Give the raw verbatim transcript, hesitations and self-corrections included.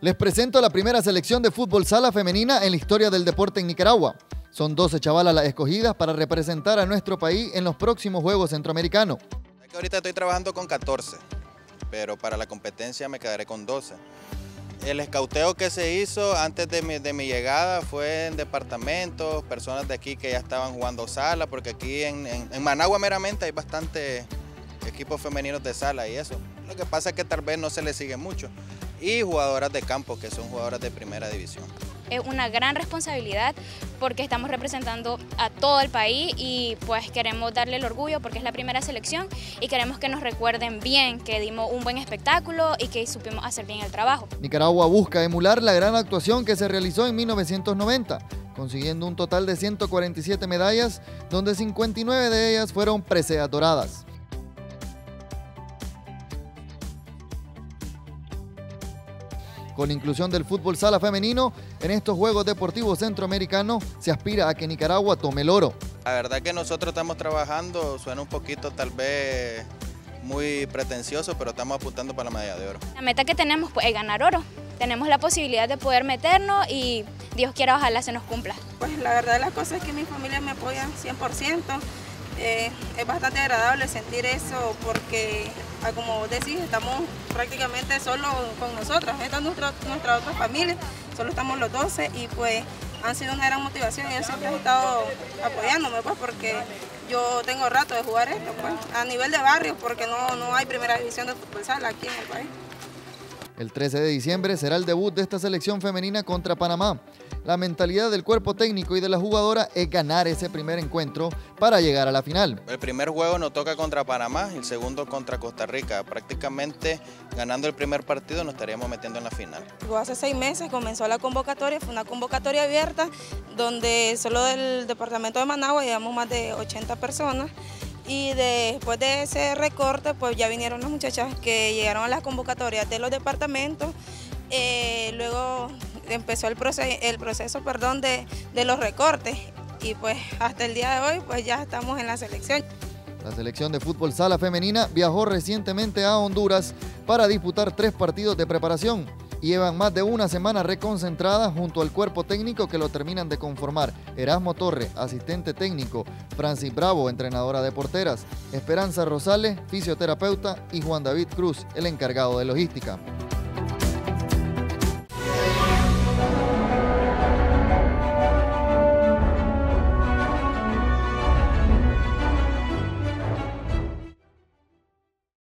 Les presento la primera selección de fútbol sala femenina en la historia del deporte en Nicaragua. Son doce chavalas las escogidas para representar a nuestro país en los próximos Juegos Centroamericanos. Ahorita estoy trabajando con catorce, pero para la competencia me quedaré con doce. El escauteo que se hizo antes de mi, de mi llegada fue en departamentos, personas de aquí que ya estaban jugando sala, porque aquí en, en, en Managua meramente hay bastante equipos femeninos de sala y eso. Lo que pasa es que tal vez no se le sigue mucho. Y jugadoras de campo, que son jugadoras de primera división. Es una gran responsabilidad porque estamos representando a todo el país y pues queremos darle el orgullo porque es la primera selección y queremos que nos recuerden bien que dimos un buen espectáculo y que supimos hacer bien el trabajo. Nicaragua busca emular la gran actuación que se realizó en mil novecientos noventa, consiguiendo un total de ciento cuarenta y siete medallas, donde cincuenta y nueve de ellas fueron preseas doradas. Con la inclusión del fútbol sala femenino en estos Juegos Deportivos Centroamericanos, se aspira a que Nicaragua tome el oro. La verdad que nosotros estamos trabajando, suena un poquito tal vez muy pretencioso, pero estamos apuntando para la medalla de oro. La meta que tenemos pues, es ganar oro. Tenemos la posibilidad de poder meternos y Dios quiera ojalá se nos cumpla. Pues la verdad de las cosas es que mi familia me apoya cien por ciento. Eh, es bastante agradable sentir eso porque, como vos decís, estamos prácticamente solo con nosotras. Esta es nuestra, nuestra otra familia, solo estamos los doce y pues han sido una gran motivación. Yo siempre he estado apoyándome pues porque yo tengo rato de jugar esto pues, a nivel de barrio porque no, no hay primera división de fútbol sala aquí en el país. El trece de diciembre será el debut de esta selección femenina contra Panamá. La mentalidad del cuerpo técnico y de la jugadora es ganar ese primer encuentro para llegar a la final. El primer juego nos toca contra Panamá y el segundo contra Costa Rica. Prácticamente ganando el primer partido nos estaríamos metiendo en la final. Hace seis meses comenzó la convocatoria, fue una convocatoria abierta donde solo del departamento de Managua llevamos más de ochenta personas. Y después de ese recorte, pues ya vinieron las muchachas que llegaron a las convocatorias de los departamentos. Eh, luego empezó el proceso, el proceso perdón, de, de los recortes y pues hasta el día de hoy pues ya estamos en la selección. La selección de fútbol sala femenina viajó recientemente a Honduras para disputar tres partidos de preparación y llevan más de una semana reconcentradas junto al cuerpo técnico que lo terminan de conformar: Erasmo Torre, asistente técnico, Francis Bravo, entrenadora de porteras, Esperanza Rosales, fisioterapeuta, y Juan David Cruz, el encargado de logística.